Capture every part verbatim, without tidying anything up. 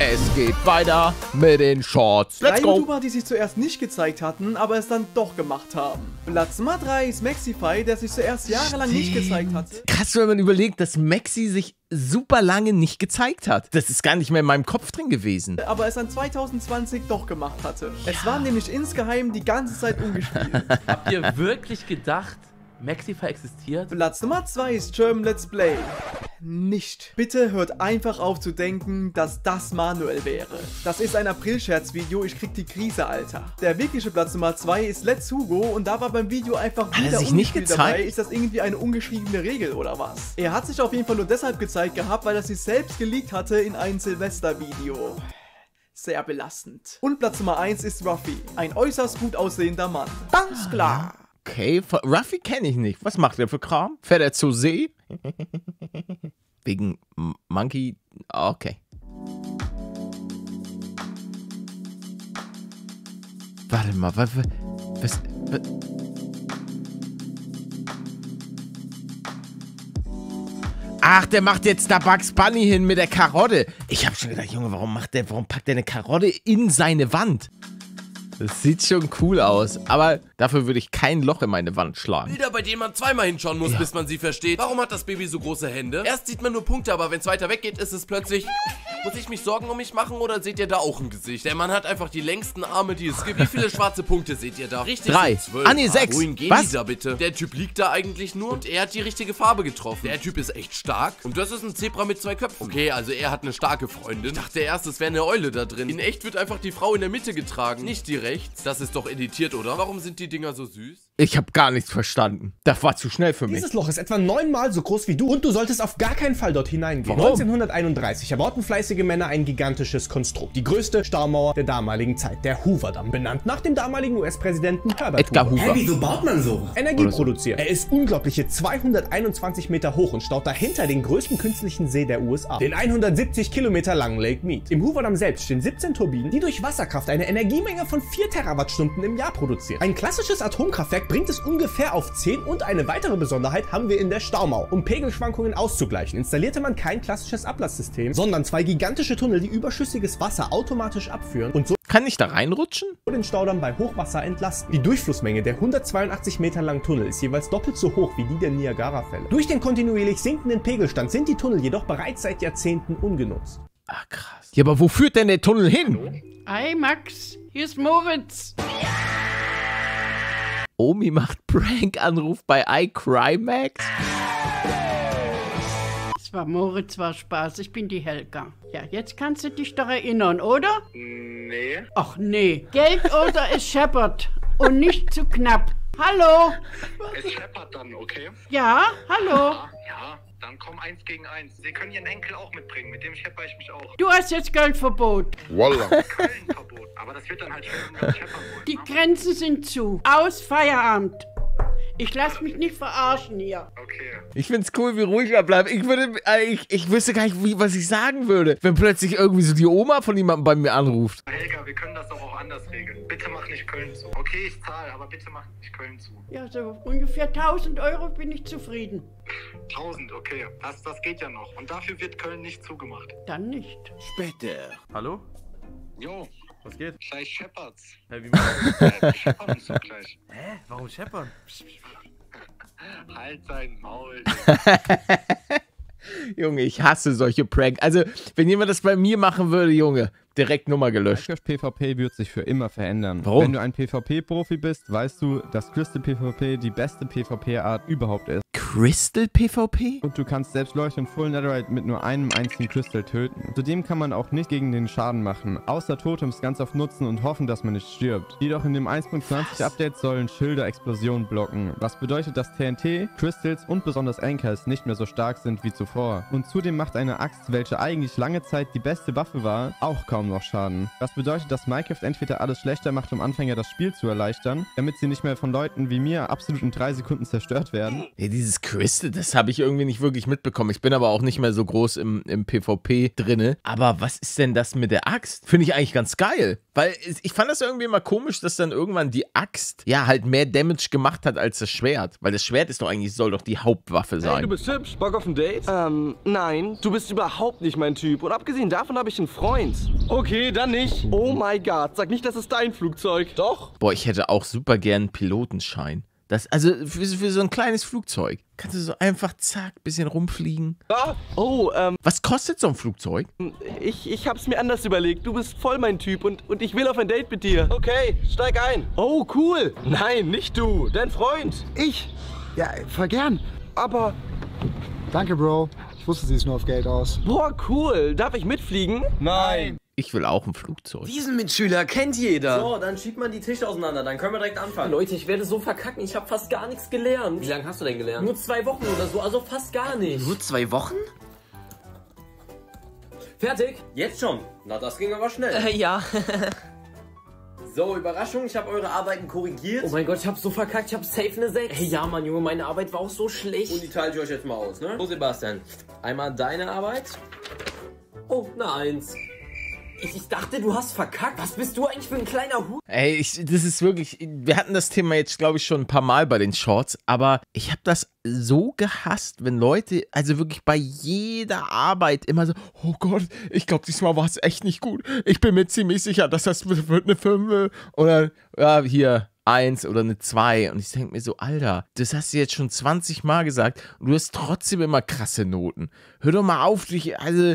Es geht weiter mit den Shorts. Let's Drei go. YouTuber, die sich zuerst nicht gezeigt hatten, aber es dann doch gemacht haben. Platz Nummer drei ist Maxify, der sich zuerst jahrelang nicht gezeigt hatte. Krass, wenn man überlegt, dass Maxi sich super lange nicht gezeigt hat. Das ist gar nicht mehr in meinem Kopf drin gewesen. Aber es dann zwanzig zwanzig doch gemacht hatte. Es war nämlich insgeheim die ganze Zeit ungespielt. Habt ihr wirklich gedacht, Maxify existiert? Platz Nummer zwei ist German Let's Play. Nicht. Bitte hört einfach auf zu denken, dass das Manuel wäre. Das ist ein April-Scherz-Video, ich krieg die Krise, Alter. Der wirkliche Platz Nummer zwei ist Let's Hugo und da war beim Video einfach er wieder sich nicht ungespielt gezeigt? dabei. Ist das irgendwie eine ungeschriebene Regel oder was? Er hat sich auf jeden Fall nur deshalb gezeigt gehabt, weil er sich selbst geleakt hatte in ein Silvester-Video. Sehr belastend. Und Platz Nummer eins ist Ruffy. Ein äußerst gut aussehender Mann. Ganz klar. Okay, Ruffy kenne ich nicht. Was macht er für Kram? Fährt er zur See? Wegen Monkey? Okay. Warte mal, was, was, was? Ach, der macht jetzt da Bugs Bunny hin mit der Karotte. Ich habe schon gedacht, Junge, warum macht der, warum packt der eine Karotte in seine Wand? Das sieht schon cool aus, aber dafür würde ich kein Loch in meine Wand schlagen. Bilder, bei denen man zweimal hinschauen muss, Ja. bis man sie versteht. Warum hat das Baby so große Hände? Erst sieht man nur Punkte, aber wenn es weiter weggeht, ist es plötzlich... Muss ich mich Sorgen um mich machen oder seht ihr da auch ein Gesicht? Der Mann hat einfach die längsten Arme, die es gibt. Wie viele schwarze Punkte seht ihr da? Richtig, Drei. zwölf. Ah, nee, sechs. Wohin gehen Was? die da bitte? Der Typ liegt da eigentlich nur und er hat die richtige Farbe getroffen. Der Typ ist echt stark und das ist ein Zebra mit zwei Köpfen. Okay, also er hat eine starke Freundin. Ich dachte erst, es wäre eine Eule da drin. In echt wird einfach die Frau in der Mitte getragen, nicht die rechts. Das ist doch editiert, oder? Warum sind die Dinger so süß? Ich habe gar nichts verstanden. Das war zu schnell für mich. Dieses Loch ist etwa neunmal so groß wie du und du solltest auf gar keinen Fall dort hineingehen. Warum? neunzehnhunderteinunddreißig erbauten fleißige Männer ein gigantisches Konstrukt. Die größte Staumauer der damaligen Zeit, der Hoover-Damm. Benannt nach dem damaligen U S-Präsidenten Herbert Edgar Hoover. Hoover. Wieso baut man so? Energie produziert. Er ist unglaubliche zweihunderteinundzwanzig Meter hoch und staut dahinter den größten künstlichen See der U S A. Den hundertsiebzig Kilometer langen Lake Mead. Im Hoover-Damm selbst stehen siebzehn Turbinen, die durch Wasserkraft eine Energiemenge von vier Terawattstunden im Jahr produzieren. Ein klassisches Atomkraftwerk bringt es ungefähr auf zehn und eine weitere Besonderheit haben wir in der Staumauer. Um Pegelschwankungen auszugleichen, installierte man kein klassisches Ablasssystem, sondern zwei gigantische Tunnel, die überschüssiges Wasser automatisch abführen und so Kann ich da reinrutschen? den Staudamm bei Hochwasser entlasten. Die Durchflussmenge der hundertzweiundachtzig Meter langen Tunnel ist jeweils doppelt so hoch wie die der Niagara-Fälle. Durch den kontinuierlich sinkenden Pegelstand sind die Tunnel jedoch bereits seit Jahrzehnten ungenutzt. Ah, krass. Ja, aber wo führt denn der Tunnel hin? Hi Max, hier ist Moritz. Omi macht Prank-Anruf bei iCryMax? Es war Moritz, war Spaß, ich bin die Helga. Ja, jetzt kannst du dich doch erinnern, oder? Nee. Ach nee, Geld oder es scheppert und nicht zu knapp. Hallo? Es scheppert dann, okay? Ja, hallo? Ja, dann komm eins gegen eins. Sie können Ihren Enkel auch mitbringen, mit dem schepper ich mich auch. Du hast jetzt Geldverbot. Köln-Verbot. Aber das wird dann halt schon irgendwann scheppern wohl, Die ne? Grenzen sind zu. Aus Feierabend. Ich lass mich nicht verarschen hier. Okay. Ich find's cool, wie ruhig er bleibt. Ich würde, äh, ich, ich wüsste gar nicht, wie, was ich sagen würde, wenn plötzlich irgendwie so die Oma von jemandem bei mir anruft. Helga, wir können das doch auch anders regeln. Bitte mach nicht Köln zu. Okay, ich zahle, aber bitte mach nicht Köln zu. Ja, so ungefähr tausend Euro bin ich zufrieden. tausend, okay. Das, das geht ja noch. Und dafür wird Köln nicht zugemacht. Dann nicht. Hallo? Jo, Was geht? gleich scheppert's. Hä, wie machst Äh, wir scheppern uns doch gleich. du? Hä? Warum scheppern? Halt sein Maul. Junge, ich hasse solche Prank. Also, wenn jemand das bei mir machen würde, Junge, direkt Nummer gelöscht. Minecraft PvP wird sich für immer verändern. Warum? Wenn du ein PvP-Profi bist, weißt du, dass Crystal PvP die beste PvP-Art überhaupt ist. Crystal PvP? Und du kannst selbst Leute in Full Netherite mit nur einem einzigen Crystal töten. Zudem kann man auch nicht gegen den Schaden machen, außer Totems ganz oft nutzen und hoffen, dass man nicht stirbt. Jedoch in dem eins Punkt zwanzig Update sollen Schilder Explosionen blocken, was bedeutet, dass T N T, Crystals und besonders Anchors nicht mehr so stark sind wie zuvor. Und zudem macht eine Axt, welche eigentlich lange Zeit die beste Waffe war, auch kaum bekommen noch Schaden. Das bedeutet, dass Minecraft entweder alles schlechter macht, um Anfänger das Spiel zu erleichtern, damit sie nicht mehr von Leuten wie mir absolut in drei Sekunden zerstört werden. Ja, dieses Crystal, das habe ich irgendwie nicht wirklich mitbekommen. Ich bin aber auch nicht mehr so groß im, im PvP drinne. Aber was ist denn das mit der Axt? Finde ich eigentlich ganz geil. Weil ich fand das irgendwie immer komisch, dass dann irgendwann die Axt ja halt mehr Damage gemacht hat als das Schwert. Weil das Schwert ist doch eigentlich, soll doch die Hauptwaffe sein. Hey, du bist hübsch. Bock auf ein Date? Ähm, nein. Du bist überhaupt nicht mein Typ. Und abgesehen davon habe ich einen Freund. Okay, dann nicht. Oh mein Gott. Sag nicht, das ist dein Flugzeug. Doch. Boah, ich hätte auch super gern einen Pilotenschein. Das, also für, für so ein kleines Flugzeug. Kannst du so einfach, zack, bisschen rumfliegen. Ah, oh, ähm. Was kostet so ein Flugzeug? Ich, ich hab's mir anders überlegt. Du bist voll mein Typ und, und ich will auf ein Date mit dir. Okay, steig ein. Oh, cool. Nein, nicht du. Dein Freund. Ich? Ja, voll gern. Aber... Danke, Bro. Ich wusste, sie ist nur auf Geld aus. Boah, cool. Darf ich mitfliegen? Nein. Ich will auch ein Flugzeug. Diesen Mitschüler kennt jeder. So, dann schiebt man die Tische auseinander, dann können wir direkt anfangen. Leute, ich werde so verkacken, ich habe fast gar nichts gelernt. Wie lange hast du denn gelernt? Nur zwei Wochen oder so, also fast gar nicht. Nur zwei Wochen? Fertig? Jetzt schon? Na, das ging aber schnell. Äh, ja. So, Überraschung, ich habe eure Arbeiten korrigiert. Oh mein Gott, ich habe so verkackt, ich habe safe eine sechs. Hey, ja, Mann, Junge, meine Arbeit war auch so schlecht. Und die teile ich euch jetzt mal aus, ne? So, Sebastian, einmal deine Arbeit. Oh, eine eins. Ich, ich dachte, du hast verkackt. Was bist du eigentlich für ein kleiner Hut? Ey, ich, das ist wirklich, wir hatten das Thema jetzt, glaube ich, schon ein paar Mal bei den Shorts, aber ich habe das so gehasst, wenn Leute, also wirklich bei jeder Arbeit immer so, oh Gott, ich glaube, diesmal war es echt nicht gut. Ich bin mir ziemlich sicher, dass das wird eine fünf oder, ja, hier, eins oder eine zwei. Und ich denke mir so, Alter, das hast du jetzt schon zwanzig Mal gesagt und du hast trotzdem immer krasse Noten. Hör doch mal auf, dich, also...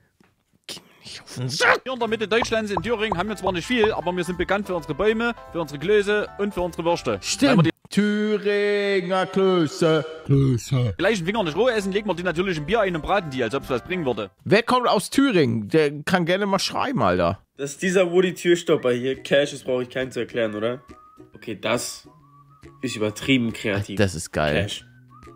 Hier in der Mitte Deutschlands, in Thüringen, haben wir zwar nicht viel, aber wir sind bekannt für unsere Bäume, für unsere Klöße und für unsere Würste. Stimmt. Thüringer Klöße. Klöße. Die gleichen Finger nicht roh essen, legen wir die natürlich im Bier ein und braten die, als ob es was bringen würde. Wer kommt aus Thüringen? Der kann gerne mal schreiben, Alter. Das ist dieser Woody-Türstopper hier. Cash, das brauche ich keinen zu erklären, oder? Okay, das ist übertrieben kreativ. Das ist geil. Cash.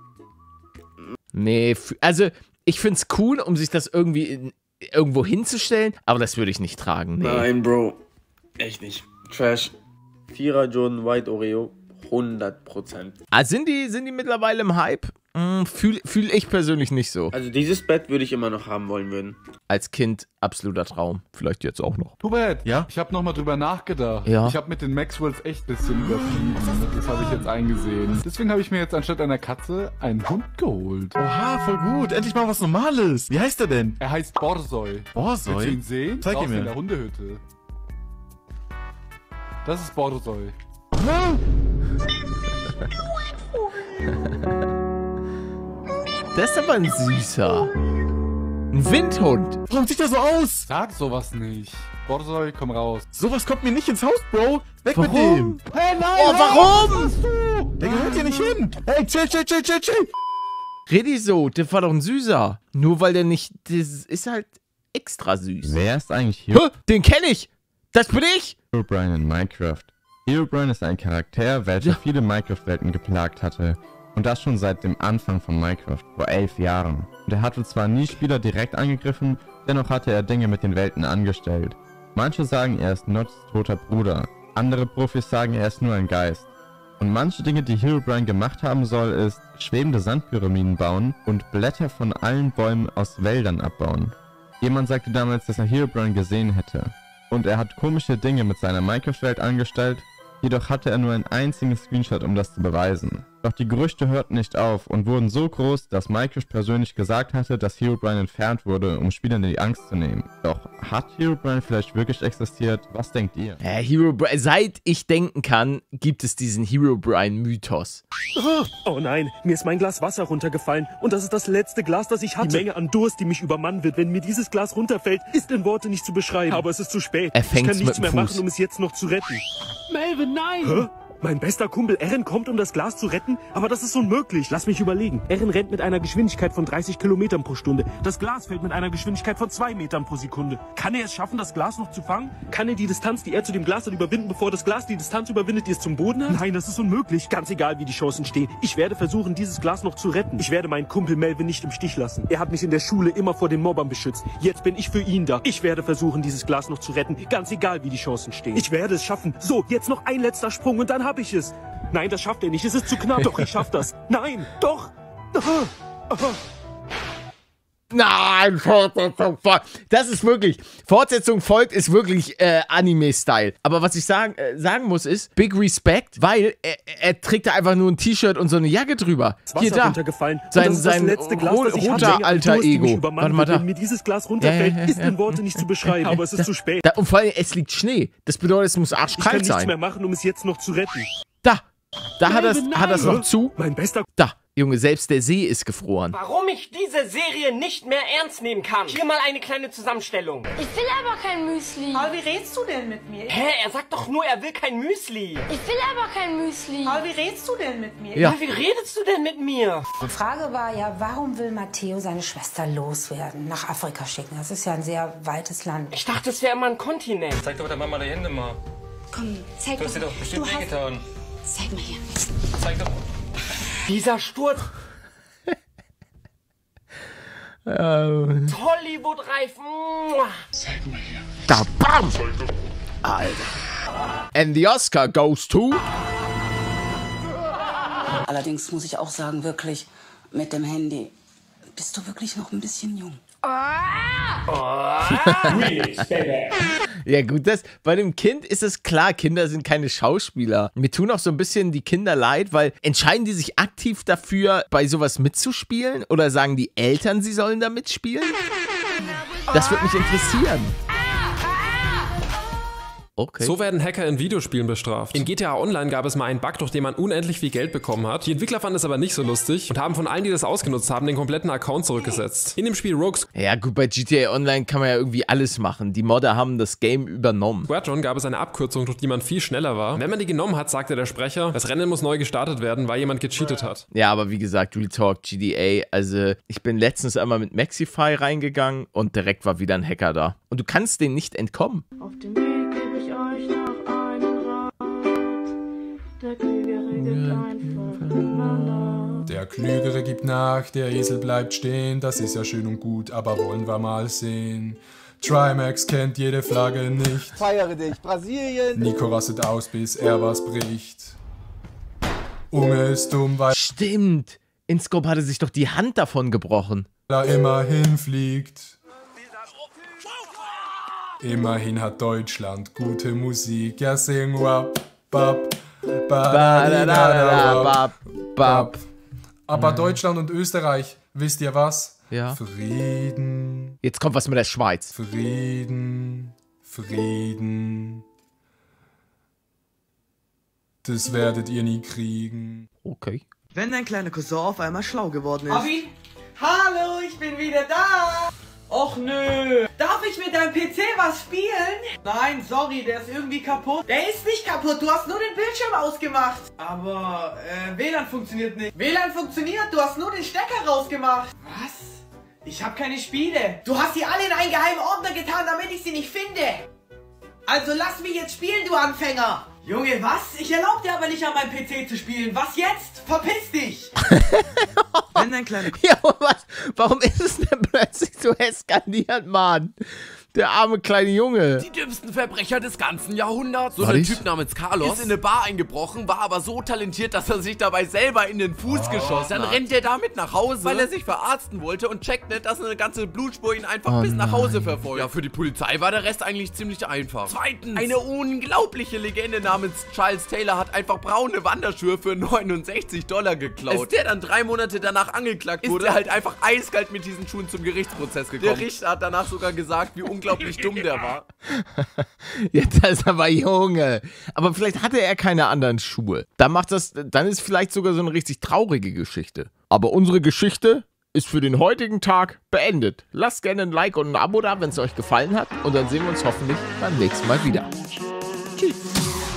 Nee, also ich find's cool, um sich das irgendwie in, irgendwo hinzustellen, aber das würde ich nicht tragen. Nee. Nein, Bro. Echt nicht. Trash. Vierer Jordan White Oreo. hundert Prozent. Ah, sind die, sind die mittlerweile im Hype? Hm, Fühle fühl ich persönlich nicht so. Also dieses Bett würde ich immer noch haben wollen würden. Als Kind absoluter Traum. Vielleicht jetzt auch noch. Hubert, ja? Ich habe nochmal drüber nachgedacht. Ja. Ich habe mit den Maxwells echt ein bisschen übertrieben. Das habe ich jetzt eingesehen. Deswegen habe ich mir jetzt anstatt einer Katze einen Hund geholt. Oha, voll gut. Endlich mal was Normales. Wie heißt er denn? Er heißt Borsoi. Borsoi? Willst du ihn sehen? Zeig ihn Draußen mir. in der Hundehütte. Das ist Borsoi. Das ist aber ein süßer. Ein Windhund. Warum sieht der so aus? Sag sowas nicht. Borsoi, komm raus. Sowas kommt mir nicht ins Haus, Bro. Weg Warum? mit dem. Hey, nein. Oh, warum? Was machst du? Der gehört hier nicht hin. Hey, chill, chill, chill, chill, chill. Redi so, der war doch ein süßer. Nur weil der nicht, das ist halt extra süß. Wer ist eigentlich Hä? Hero Den kenne ich. Das bin ich. Herobrine in Minecraft? Herobrine ist ein Charakter, welcher ja. viele Minecraft-Welten geplagt hatte. Und das schon seit dem Anfang von Minecraft, vor elf Jahren. Und er hatte zwar nie Spieler direkt angegriffen, dennoch hatte er Dinge mit den Welten angestellt. Manche sagen, er ist Nods toter Bruder. Andere Profis sagen, er ist nur ein Geist. Und manche Dinge, die Herobrine gemacht haben soll, ist schwebende Sandpyramiden bauen und Blätter von allen Bäumen aus Wäldern abbauen. Jemand sagte damals, dass er Herobrine gesehen hätte. Und er hat komische Dinge mit seiner Minecraft-Welt angestellt, jedoch hatte er nur einen einzigen Screenshot, um das zu beweisen. Doch die Gerüchte hörten nicht auf und wurden so groß, dass Minecraft persönlich gesagt hatte, dass Herobrine entfernt wurde, um Spielern die Angst zu nehmen. Doch hat Herobrine vielleicht wirklich existiert? Was denkt ihr? Äh, Herobrine, seit ich denken kann, gibt es diesen Herobrine-Mythos. Oh, oh nein, mir ist mein Glas Wasser runtergefallen und das ist das letzte Glas, das ich hatte. Die Menge an Durst, die mich übermannen wird, wenn mir dieses Glas runterfällt, ist in Worte nicht zu beschreiben. Aber es ist zu spät. Er fängt's ich kann nichts mit dem mehr Fuß. machen, um es jetzt noch zu retten. Melvin, nein! Hä? Mein bester Kumpel Eren kommt, um das Glas zu retten, aber das ist unmöglich. Lass mich überlegen. Eren rennt mit einer Geschwindigkeit von dreißig Kilometern pro Stunde. Das Glas fällt mit einer Geschwindigkeit von zwei Metern pro Sekunde. Kann er es schaffen, das Glas noch zu fangen? Kann er die Distanz, die er zu dem Glas hat, überwinden, bevor das Glas die Distanz überwindet, die es zum Boden hat? Nein, das ist unmöglich. Ganz egal, wie die Chancen stehen. Ich werde versuchen, dieses Glas noch zu retten. Ich werde meinen Kumpel Melvin nicht im Stich lassen. Er hat mich in der Schule immer vor den Mobbern beschützt. Jetzt bin ich für ihn da. Ich werde versuchen, dieses Glas noch zu retten. Ganz egal, wie die Chancen stehen. Ich werde es schaffen. So, jetzt noch ein letzter Sprung und dann habe ich es. Nein, das schafft er nicht. Es ist zu knapp. Doch, ich schaff das. Nein, doch. Nein, Fortsetzung folgt. Das ist wirklich, Fortsetzung folgt ist wirklich äh, Anime-Style. Aber was ich sagen, äh, sagen muss ist, big respect, weil er, er trägt da einfach nur ein T-Shirt und so eine Jacke drüber. Das Wasser Hier da, runtergefallen. sein, das sein das letzte Glas, ro das ich roter hatte. alter Durst, die Ego. mich übermannen Warte mal wird, da. wenn mir dieses Glas runterfällt, Ja, ja, ja, ist in ja. Worte nicht zu beschreiben, aber es ist da, zu spät. Da, und vor allem, es liegt Schnee. Das bedeutet, es muss Ich kann arschkalt nichts sein. mehr machen, um es jetzt noch zu retten. Da, da hat er Nein, hat es noch zu. Mein bester... Da, Junge, selbst der See ist gefroren. Warum ich diese Serie nicht mehr ernst nehmen kann. Hier mal eine kleine Zusammenstellung. Ich will aber kein Müsli. Aber wie redest du denn mit mir? Hä, er sagt doch nur, er will kein Müsli. Ich will aber kein Müsli. Aber wie redest du denn mit mir? Ja. Ja, wie redest du denn mit mir? Die Frage war ja, warum will Matteo seine Schwester loswerden, nach Afrika schicken? Das ist ja ein sehr weites Land. Ich dachte, es wäre immer ein Kontinent. Zeig doch der Mama die Hände mal. Komm, zeig Du hast dir doch bestimmt wehgetan. Zeig mal hier. Zeig doch. Dieser Sturz. Ähm. Hollywood-Reif. Zeig mal hier. Da, bam! Alter. And the Oscar goes to... Allerdings muss ich auch sagen, wirklich, mit dem Handy bist du wirklich noch ein bisschen jung. Ja gut, das, bei dem Kind ist es klar, Kinder sind keine Schauspieler. Mir tun auch so ein bisschen die Kinder leid, weil entscheiden die sich aktiv dafür, bei sowas mitzuspielen? Oder sagen die Eltern, sie sollen da mitspielen? Das würde mich interessieren. Okay. So werden Hacker in Videospielen bestraft. In G T A Online gab es mal einen Bug, durch den man unendlich viel Geld bekommen hat. Die Entwickler fanden es aber nicht so lustig und haben von allen, die das ausgenutzt haben, den kompletten Account zurückgesetzt. In dem Spiel Rogue Ja gut, bei G T A Online kann man ja irgendwie alles machen. Die Modder haben das Game übernommen. Squadron gab es eine Abkürzung, durch die man viel schneller war. Wenn man die genommen hat, sagte der Sprecher, das Rennen muss neu gestartet werden, weil jemand gecheatet hat. Ja, aber wie gesagt, Real Talk, G D A, also ich bin letztens einmal mit Maxify reingegangen und direkt war wieder ein Hacker da. Und du kannst denen nicht entkommen. Auf dem Weg gebe ich euch noch einen Rat. Der Klügere gibt einfach nach. Der Klügere gibt nach, der Esel bleibt stehen. Das ist ja schön und gut, aber wollen wir mal sehen. Trimax kennt jede Flagge nicht. Feiere dich, Brasilien. Nico rastet aus, bis er was bricht. Unge ist dumm, weil Stimmt. In Scope hatte sich doch die Hand davon gebrochen. er immerhin fliegt. Immerhin hat Deutschland gute Musik. Ja, sing wap, bap, Ba-da-da-da-da, bap. Aber Deutschland und Österreich, wisst ihr was? Ja. Frieden. Jetzt kommt was mit der Schweiz. Frieden. Frieden. Das werdet ihr nie kriegen. Okay. Wenn dein kleiner Cousin auf einmal schlau geworden ist. Abi? Hallo, ich bin wieder da. Och nö. Darf ich mit deinem P C was spielen? Nein, sorry, der ist irgendwie kaputt. Der ist nicht kaputt, du hast nur den Bildschirm ausgemacht. Aber, äh, W L A N funktioniert nicht. W L A N funktioniert, du hast nur den Stecker rausgemacht. Was? Ich habe keine Spiele. Du hast sie alle in einen geheimen Ordner getan, damit ich sie nicht finde. Also lass mich jetzt spielen, du Anfänger. Junge, was? Ich erlaube dir aber nicht an meinem P C zu spielen. Was jetzt? Verpiss dich! Wenn dein kleiner Ja, aber was? Warum ist es denn plötzlich so eskaliert, Mann? Der arme kleine Junge. Die dümmsten Verbrecher des ganzen Jahrhunderts. So Was ein ist? Typ namens Carlos ist in eine Bar eingebrochen, war aber so talentiert, dass er sich dabei selber in den Fuß Oh, geschossen hat. Dann rennt er damit nach Hause, weil er sich verarzten wollte und checkt nicht, dass eine ganze Blutspur ihn einfach Oh bis nach nein. Hause verfolgt. Ja, für die Polizei war der Rest eigentlich ziemlich einfach. Zweitens, eine unglaubliche Legende namens Charles Taylor hat einfach braune Wanderschuhe für neunundsechzig Dollar geklaut. Als der dann drei Monate danach angeklagt wurde, ist er halt einfach eiskalt mit diesen Schuhen zum Gerichtsprozess gekommen. Der Richter hat danach sogar gesagt, wie unglaublich dumm der war. Jetzt ist aber Junge. Aber vielleicht hatte er keine anderen Schuhe. Dann macht das, dann ist vielleicht sogar so eine richtig traurige Geschichte. Aber unsere Geschichte ist für den heutigen Tag beendet. Lasst gerne ein Like und ein Abo da, wenn es euch gefallen hat. Und dann sehen wir uns hoffentlich beim nächsten Mal wieder. Tschüss.